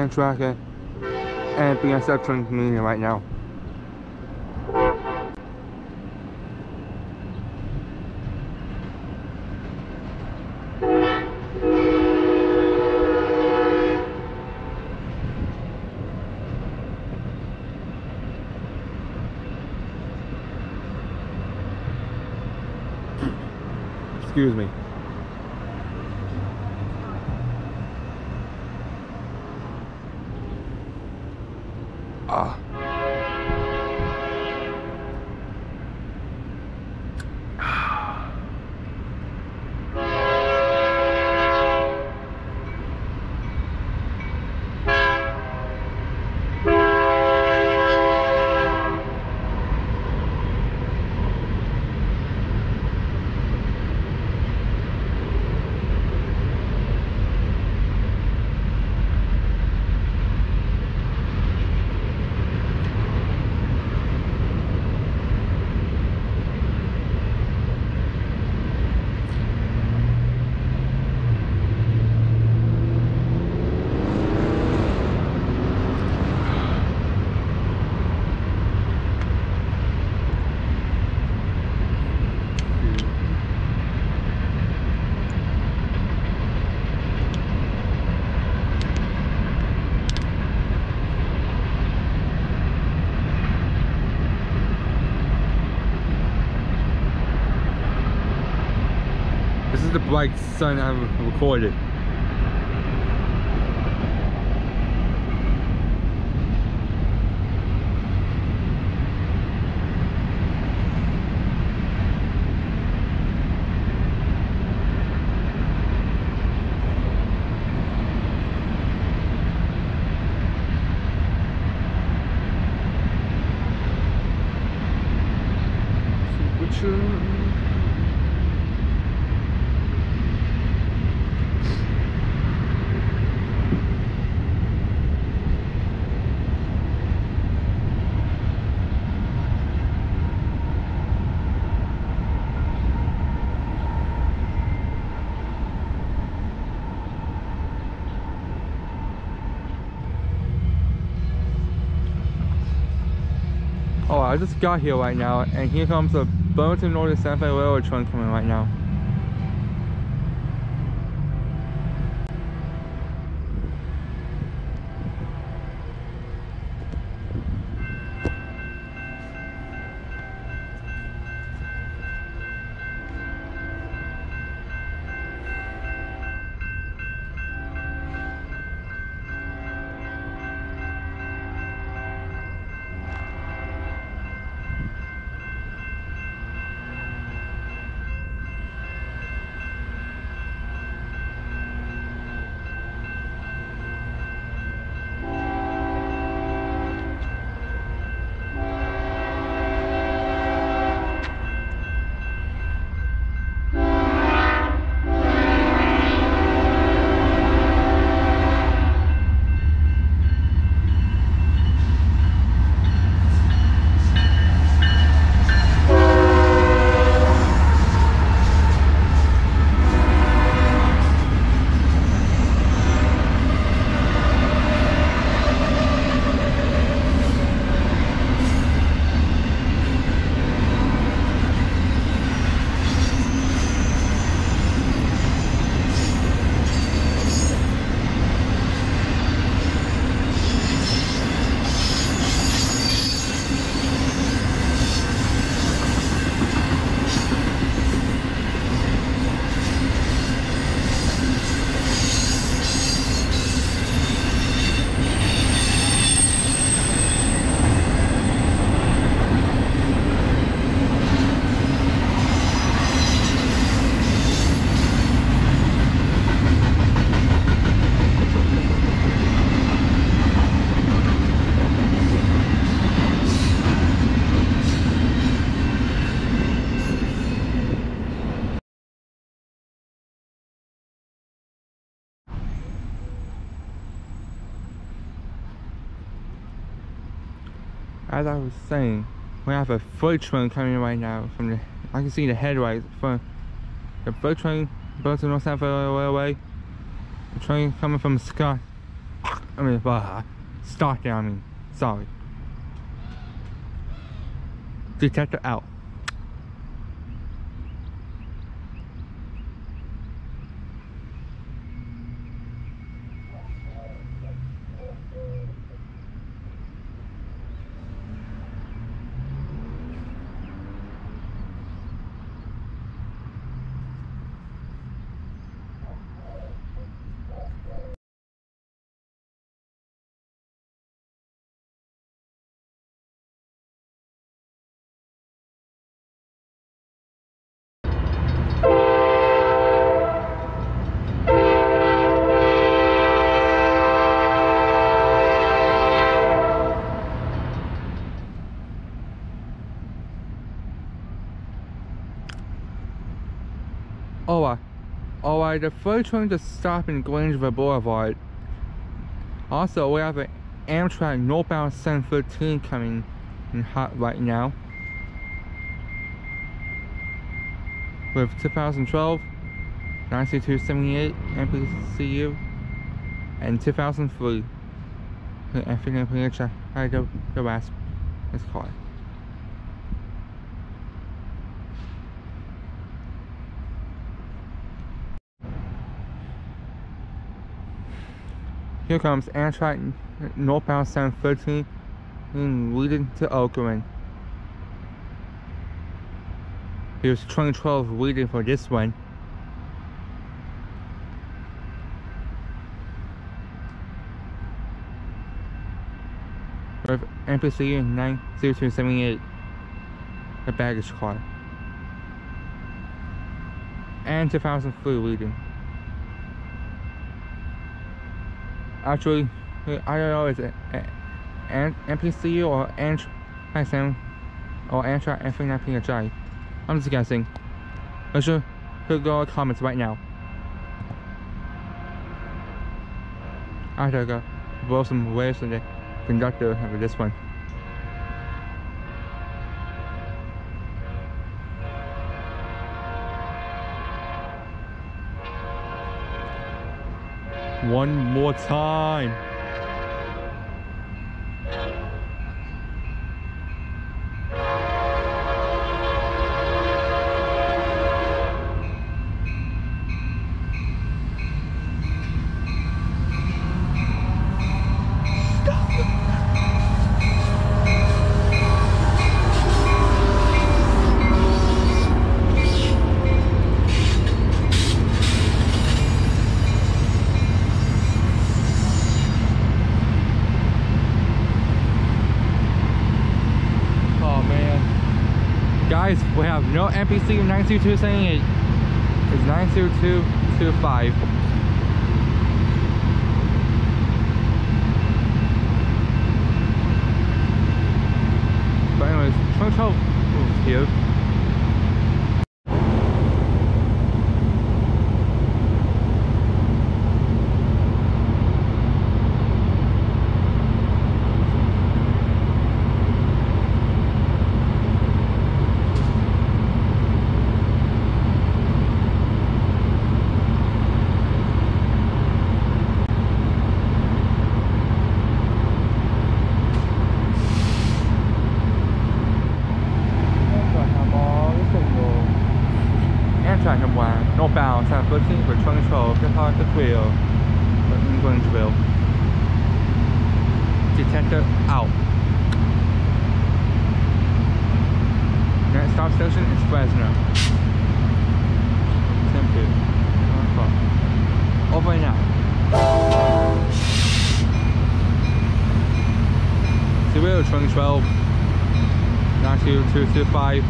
tracker and BNSF train community right now. Excuse me. This is the bright sun I've recorded. Oh, I just got here right now, and here comes the Burlington Northern Santa Fe Railroad train coming right now. As I was saying, we have a freight train coming right now from the, I can see the headlights from the freight train, Burlington North Santa Fe Railway. The train coming from Scott. Stockton, I mean. Sorry. Detector out. Alright, the freight train just stopped in Grangeville Boulevard. Also, we have an Amtrak northbound 713 coming in hot right now. With 2012, 96278 MPCU, and 2003. I think I'm going to check the rest. It's called. Here comes Amtrak northbound 713 leading to Oakland. Here's 2012 reading for this one. With MPCU 90278, the baggage car. And 2003 reading. Actually, I don't know if it's an MPCU or Amtrak or Amtrak F9PHI. I'm just guessing. Let's go to comments right now. I have to blow some waves to the conductor of this one. One more time. Guys, we have no MPCU 92278. It's 92225. But anyways, 2012 is here. Northbound 713 for 2012, depart the wheel in Grangeville. Detector out. Next stop station is Fresno. Simple. Over and out. Seville 2012 92225.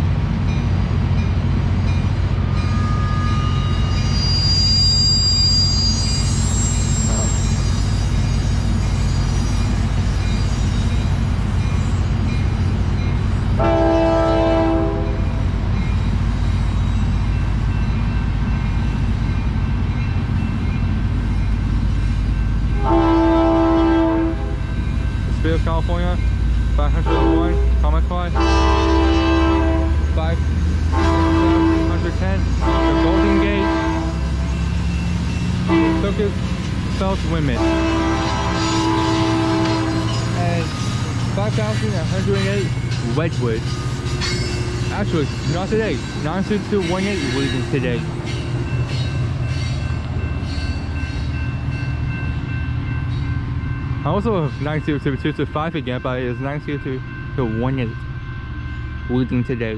California, 501, Comic Con, 510, the Golden Gate, Focus, South Limit. 5,108 Redwood. Actually, not today. 96218 leaving today. I also have 90225 again, but it is 90218 leaving today.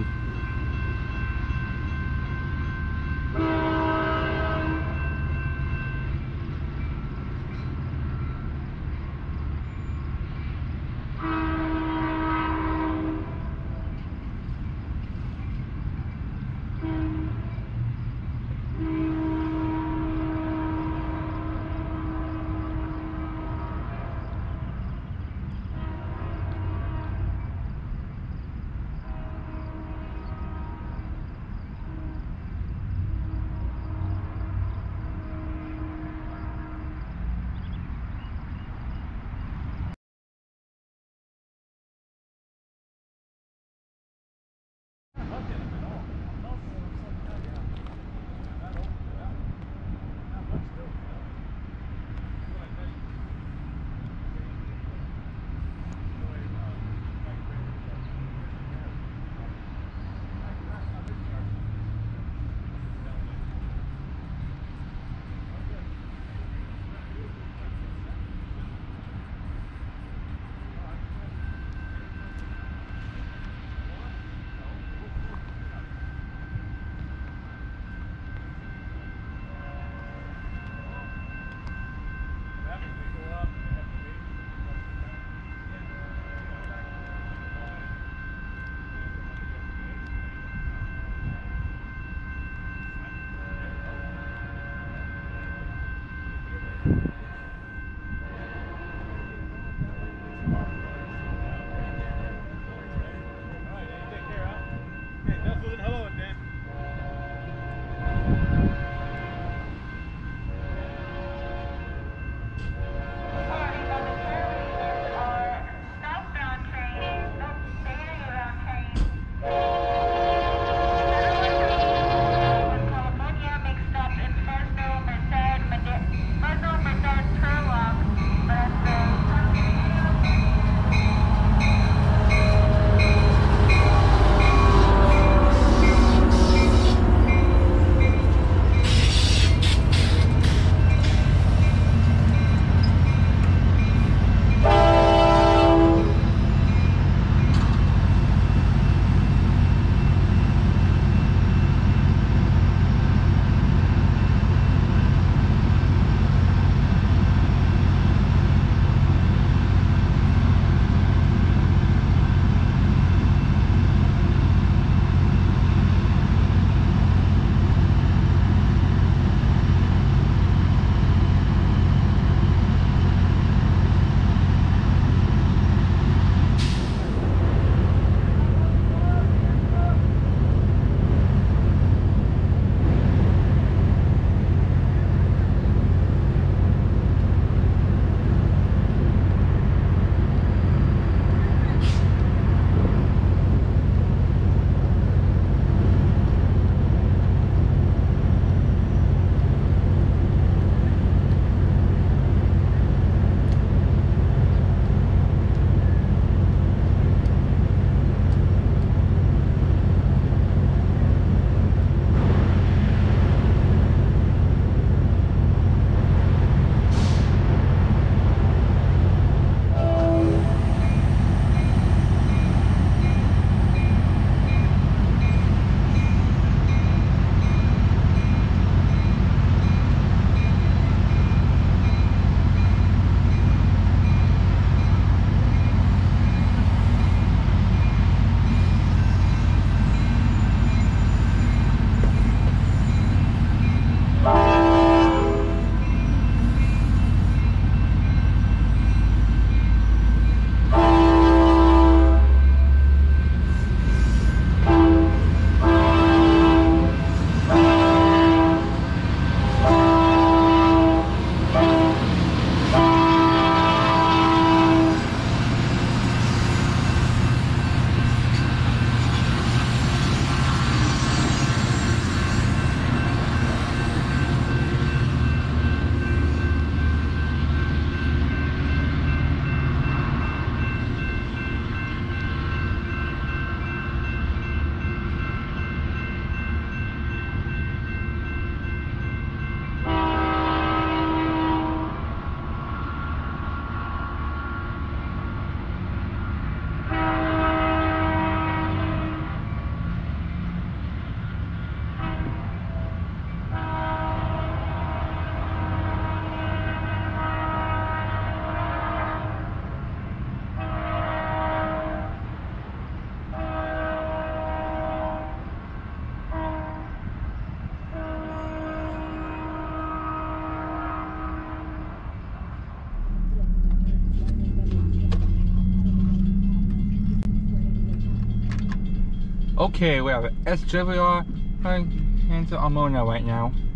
Okay, we have SWR and Ammonia right now.